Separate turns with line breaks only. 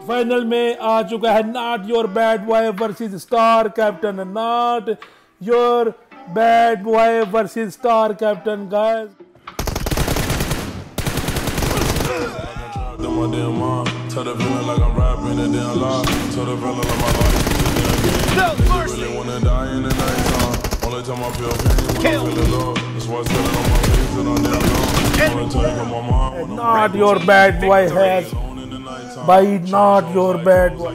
Final में आ चुका है not your bad boy versus star captain, not your bad boy versus star captain guys. Not your bad boy has by not your bad boy.